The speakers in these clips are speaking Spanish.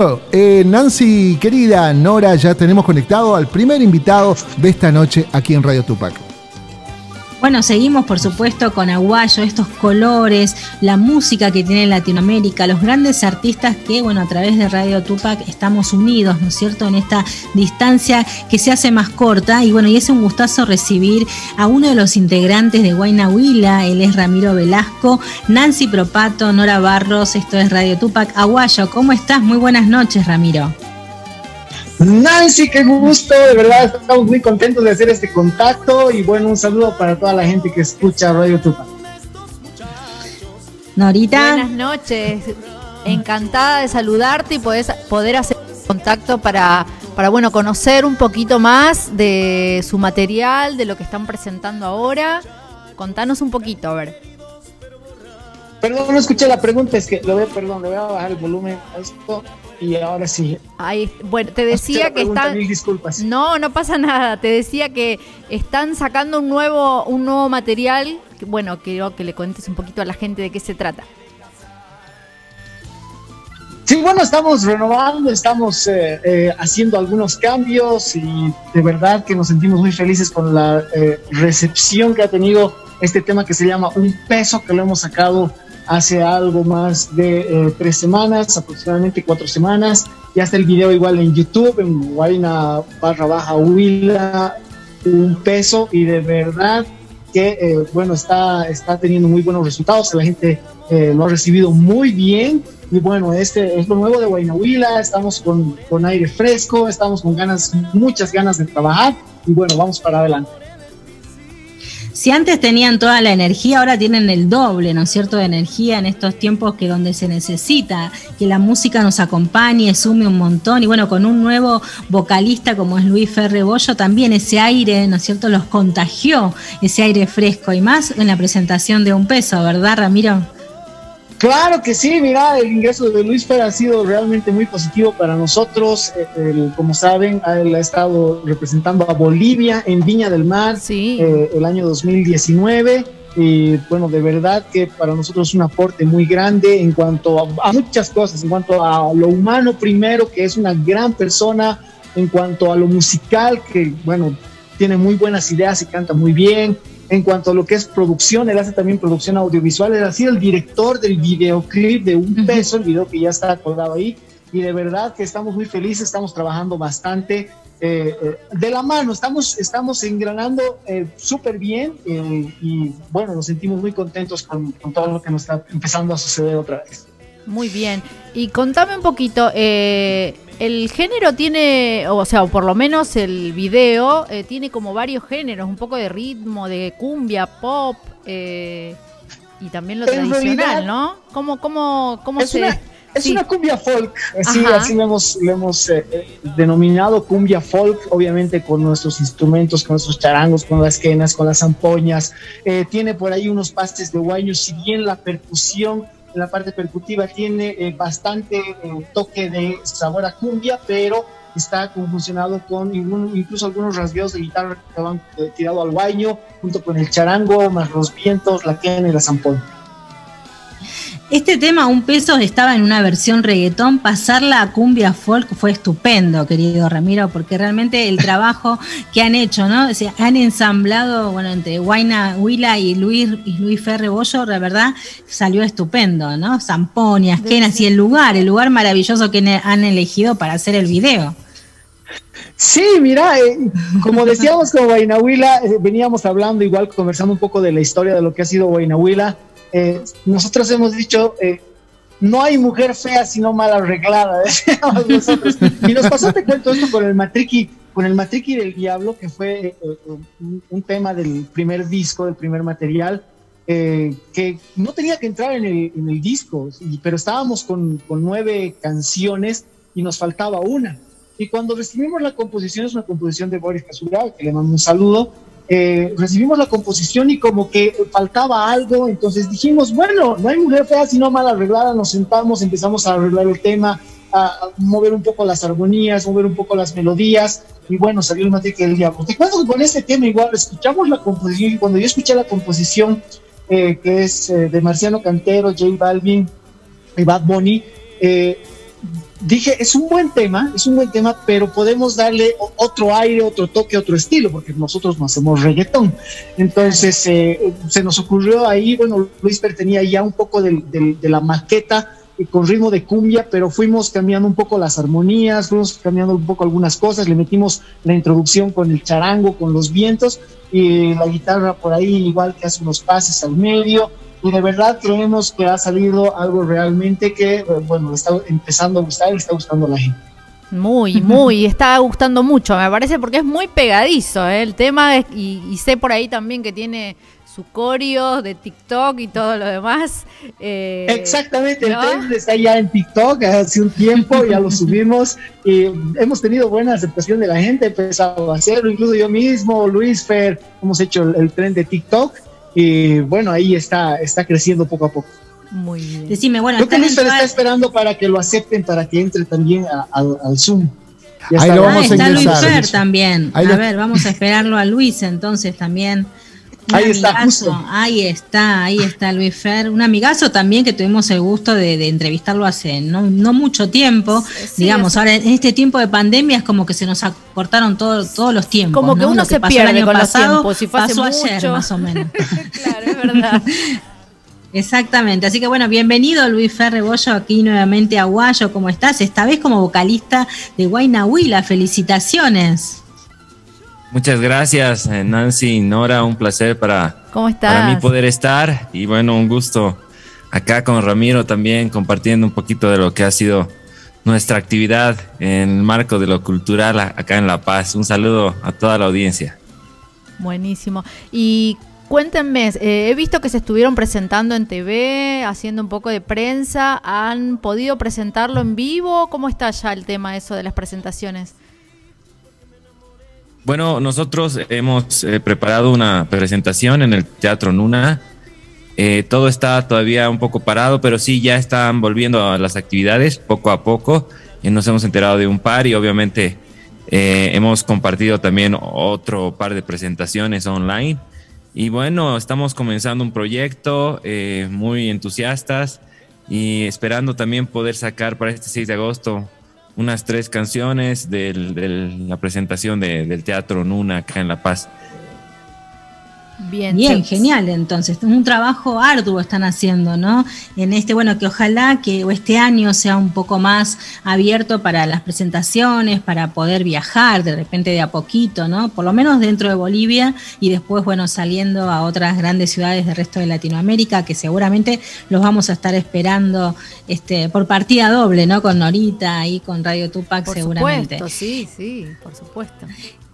Nancy, querida Nora, ya tenemos conectado al primer invitado de esta noche aquí en Radio Tupac. Bueno, seguimos por supuesto con Aguayo, estos colores, la música que tiene Latinoamérica, los grandes artistas que, bueno, a través de Radio Tupac estamos unidos, ¿no es cierto?, en esta distancia que se hace más corta. Y bueno, y es un gustazo recibir a uno de los integrantes de Huayna Huila. Él es Ramiro Velasco, Nancy Propato, Nora Barros. Esto es Radio Tupac. Aguayo, ¿cómo estás? Muy buenas noches, Ramiro. Nancy, qué gusto, de verdad estamos muy contentos de hacer este contacto y bueno, un saludo para toda la gente que escucha Radio Tupac. Norita. Buenas noches, encantada de saludarte y poder hacer contacto para bueno, conocer un poquito más de su material, de lo que están presentando ahora. Contanos un poquito, a ver. Perdón, no escuché la pregunta, es que le voy a bajar el volumen a esto. Y ahora sí. Ahí, bueno, te decía que están. Mil disculpas. No pasa nada. Te decía que están sacando un nuevo material. Que, bueno, quiero que le cuentes un poquito a la gente de qué se trata. Sí, bueno, estamos renovando, estamos haciendo algunos cambios y de verdad que nos sentimos muy felices con la recepción que ha tenido este tema que se llama Un Peso, que lo hemos sacado hace algo más de 3 semanas, aproximadamente 4 semanas. Ya está el video igual en YouTube, en Huayna_Huila, Un Peso, y de verdad que bueno, está teniendo muy buenos resultados. La gente lo ha recibido muy bien. Y bueno, este es lo nuevo de Huayna Huila. Estamos con aire fresco, estamos con muchas ganas de trabajar. Y bueno, vamos para adelante. Si antes tenían toda la energía, ahora tienen el doble, ¿no es cierto?, de energía en estos tiempos que donde se necesita que la música nos acompañe, sume un montón. Y bueno, con un nuevo vocalista como es Luis Ferre Bollo, también ese aire, ¿no es cierto?, los contagió, ese aire fresco, y más en la presentación de Un Peso, ¿verdad, Ramiro? Claro que sí, mira, el ingreso de Luis Fer ha sido realmente muy positivo para nosotros. Como saben, él ha estado representando a Bolivia en Viña del Mar, sí, el año 2019. Y bueno, de verdad que para nosotros es un aporte muy grande en cuanto a muchas cosas, en cuanto a lo humano primero, que es una gran persona, en cuanto a lo musical, que bueno, tiene muy buenas ideas y canta muy bien. En cuanto a lo que es producción, él hace también producción audiovisual. Él ha sido el director del videoclip de Un Peso, el video que ya está colgado ahí. Y de verdad que estamos muy felices, estamos trabajando bastante de la mano, estamos engranando súper bien y bueno, nos sentimos muy contentos con todo lo que nos está empezando a suceder otra vez. Muy bien. Y contame un poquito, el género tiene, o sea, o por lo menos el video tiene como varios géneros, un poco de ritmo, de cumbia, pop, y también lo tradicional, ¿no? ¿Cómo se...? Es una cumbia folk, así lo hemos denominado, cumbia folk, obviamente con nuestros instrumentos, con nuestros charangos, con las quenas, con las zampoñas. Tiene por ahí unos pastes de huayno, si bien la percusión, la parte percutiva tiene bastante toque de sabor a cumbia, pero está conjuncionado con incluso algunos rasgueos de guitarra que van tirado al huayno, junto con el charango, más los vientos, la quena y la zampoña. Este tema, Un Peso, estaba en una versión reggaetón. Pasarla a cumbia folk fue estupendo, querido Ramiro, porque realmente el trabajo que han hecho, ¿no? O sea, han ensamblado, bueno, entre Huayna Huila y Luis Ferre Bollo, la verdad, salió estupendo, ¿no? Zampoñas, quenas y el lugar maravilloso que han elegido para hacer el video. Sí, mira, como decíamos con Huayna Huila, veníamos hablando igual, conversando un poco de la historia de lo que ha sido Huayna Huila. Nosotros hemos dicho, no hay mujer fea sino mal arreglada, decíamos nosotros. Y nos pasó, te cuento esto con el Matriqui del Diablo, que fue un tema del primer disco, del primer material, que no tenía que entrar en el disco, pero estábamos con 9 canciones y nos faltaba una. Y cuando recibimos la composición, es una composición de Boris Casural, que le mando un saludo. Recibimos la composición y como que faltaba algo, entonces dijimos, bueno, no hay mujer fea sino mal arreglada. Nos sentamos, empezamos a arreglar el tema, a mover un poco las armonías, mover un poco las melodías, y bueno, salió el Matriqui del Diablo. Te cuento que con este tema igual escuchamos la composición, y cuando yo escuché la composición que es de Marciano Cantero, J Balvin y Bad Bunny, dije, es un buen tema, pero podemos darle otro aire, otro toque, otro estilo, porque nosotros no hacemos reggaetón. Entonces se nos ocurrió ahí, bueno, Luisfer tenía ya un poco de la maqueta con ritmo de cumbia, pero fuimos cambiando un poco las armonías, fuimos cambiando un poco algunas cosas, le metimos la introducción con el charango, con los vientos, y la guitarra por ahí igual que hace unos pases al medio, y de verdad creemos que ha salido algo realmente que, bueno, le está empezando a gustar y le está gustando a la gente. Muy, está gustando mucho, me parece, porque es muy pegadizo, el tema, y sé por ahí también que tiene su coreo de TikTok y todo lo demás. Exactamente, ¿no? El tema está ya en TikTok hace un tiempo, ya lo subimos y hemos tenido buena aceptación de la gente, he empezado a hacerlo, incluso yo mismo, Luisfer, hemos hecho el tren de TikTok y bueno, ahí está creciendo poco a poco. Muy bien. Decime, bueno, creo que Luisfer está esperando para que lo acepten, para que entre también al Zoom. Ya ahí lo vamos a está ingresar. Luisfer también. A ver, vamos a esperarlo a Luis entonces también. Ahí está, justo. Ahí está Luisfer, un amigazo también que tuvimos el gusto de entrevistarlo hace no mucho tiempo, sí, digamos, ahora en este tiempo de pandemia es como que se nos acortaron todos los tiempos. Como que uno se pierde con los tiempos, si fue hace pasó mucho. Ayer más o menos. Claro, es verdad. Exactamente, así que bueno, bienvenido Luisfer Rebollo aquí nuevamente a Guayo, ¿cómo estás? Esta vez como vocalista de Huayna Huila, felicitaciones. Muchas gracias, Nancy, Nora, un placer para mí poder estar y bueno, un gusto acá con Ramiro también compartiendo un poquito de lo que ha sido nuestra actividad en el marco de lo cultural acá en La Paz. Un saludo a toda la audiencia. Buenísimo. Y cuéntenme, he visto que se estuvieron presentando en TV, haciendo un poco de prensa, ¿han podido presentarlo en vivo? ¿Cómo está ya el tema eso de las presentaciones? Bueno, nosotros hemos preparado una presentación en el Teatro Nuna. Todo está todavía un poco parado, pero sí ya están volviendo a las actividades poco a poco. Nos hemos enterado de un par y obviamente hemos compartido también otro par de presentaciones online. Y bueno, estamos comenzando un proyecto muy entusiastas y esperando también poder sacar para este 6 de agosto unas 3 canciones de la presentación del Teatro Nuna acá en La Paz. Bien, genial, entonces, un trabajo arduo están haciendo, ¿no? En bueno, que ojalá que este año sea un poco más abierto para las presentaciones, para poder viajar de repente de a poquito, ¿no? Por lo menos dentro de Bolivia y después, bueno, saliendo a otras grandes ciudades del resto de Latinoamérica, que seguramente los vamos a estar esperando por partida doble, ¿no? Con Norita y con Radio Tupac, por seguramente. Por supuesto, sí, por supuesto.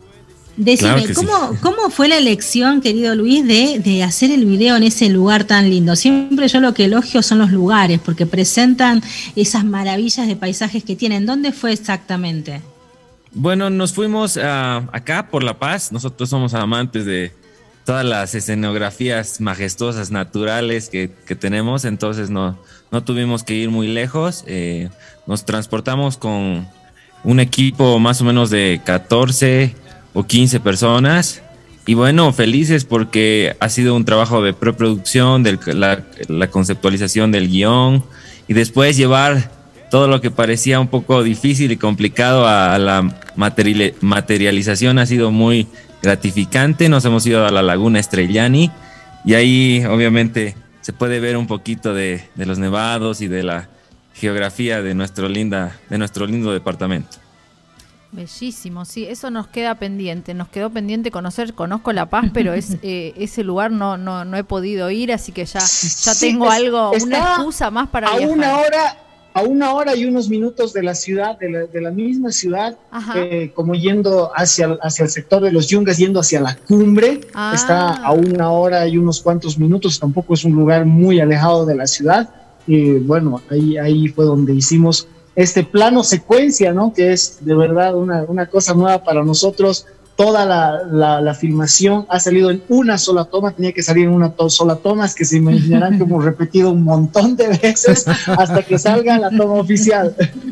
Decime, claro ¿cómo fue la elección, querido Luis, de hacer el video en ese lugar tan lindo? Siempre yo lo que elogio son los lugares, porque presentan esas maravillas de paisajes que tienen. ¿Dónde fue exactamente? Bueno, nos fuimos acá por La Paz. Nosotros somos amantes de todas las escenografías majestuosas, naturales que tenemos, entonces no tuvimos que ir muy lejos. Nos transportamos con un equipo más o menos de 14 o 15 personas y bueno, felices porque ha sido un trabajo de preproducción, de la conceptualización del guión y después llevar todo lo que parecía un poco difícil y complicado a la materialización ha sido muy gratificante. Nos hemos ido a la Laguna Estrellani y ahí obviamente se puede ver un poquito de los nevados y de la geografía de nuestro lindo departamento. Bellísimo, sí, eso nos quedó pendiente conocer. Conozco La Paz, pero ese lugar no he podido ir, así que ya tengo una excusa más para viajar. A una hora y unos minutos de la ciudad, de la misma ciudad, como yendo hacia el sector de los Yungas, yendo hacia la cumbre, está a una hora y unos cuantos minutos, tampoco es un lugar muy alejado de la ciudad, y bueno, ahí fue donde hicimos este plano secuencia, ¿no? Que es de verdad una cosa nueva para nosotros. Toda la filmación ha salido en una sola toma, tenía que salir en una sola toma, es que se imaginarán que hemos repetido un montón de veces hasta que salga la toma oficial.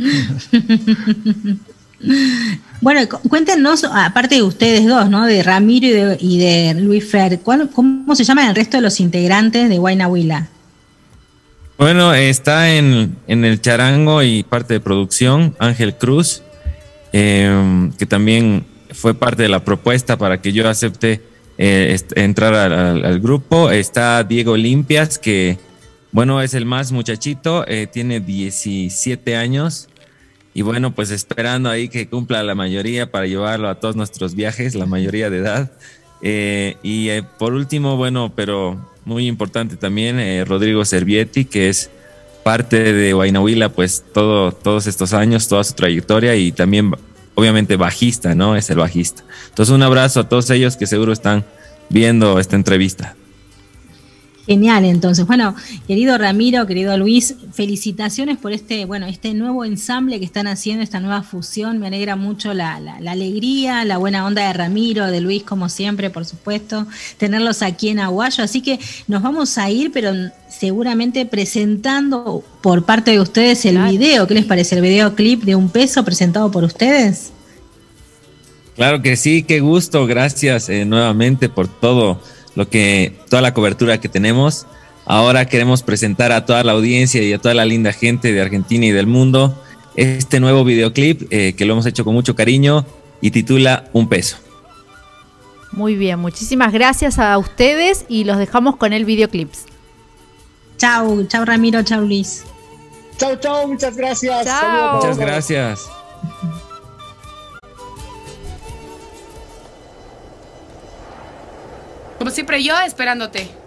Bueno, cuéntenos, aparte de ustedes dos, ¿no? De Ramiro y de Luisfer, ¿cómo se llaman el resto de los integrantes de Huayna Huila? Bueno, está en el charango y parte de producción, Ángel Cruz, que también fue parte de la propuesta para que yo acepte entrar al grupo. Está Diego Limpias, que bueno, es el más muchachito, tiene 17 años. Y bueno, pues esperando ahí que cumpla la mayoría para llevarlo a todos nuestros viajes, la mayoría de edad. Por último, bueno, pero muy importante también, Rodrigo Servietti, que es parte de Huayna pues todos estos años, toda su trayectoria, y también obviamente bajista, ¿no? Es el bajista. Entonces un abrazo a todos ellos que seguro están viendo esta entrevista. Genial, entonces. Bueno, querido Ramiro, querido Luis, felicitaciones por este nuevo ensamble que están haciendo, esta nueva fusión. Me alegra mucho la alegría, la buena onda de Ramiro, de Luis, como siempre, por supuesto, tenerlos aquí en Aguayo. Así que nos vamos a ir, pero seguramente presentando por parte de ustedes el video. ¿Qué les parece? El videoclip de Un Peso presentado por ustedes. Claro que sí, qué gusto. Gracias nuevamente por toda la cobertura que tenemos. Ahora queremos presentar a toda la audiencia y a toda la linda gente de Argentina y del mundo este nuevo videoclip que lo hemos hecho con mucho cariño y titula Un Peso. Muy bien, muchísimas gracias a ustedes y los dejamos con el videoclips. Chau Ramiro, chau Luis. Chau, muchas gracias. Chao. Muchas gracias. Como siempre yo, esperándote.